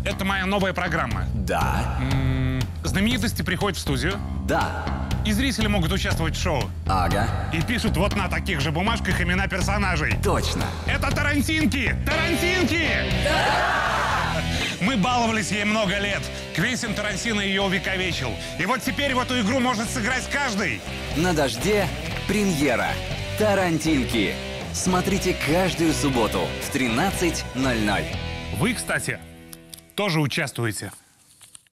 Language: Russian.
Это моя новая программа. Да. Знаменитости приходят в студию, Да. и зрители могут участвовать в шоу. Ага. И пишут вот на таких же бумажках имена персонажей. Точно. Это Тарантинки! Тарантинки! Да! Мы баловались ей много лет. Квентин Тарантино ее увековечил. И вот теперь в эту игру может сыграть каждый. На дожде премьера. Тарантинки. Смотрите каждую субботу в 13:00. Вы, кстати, тоже участвуете.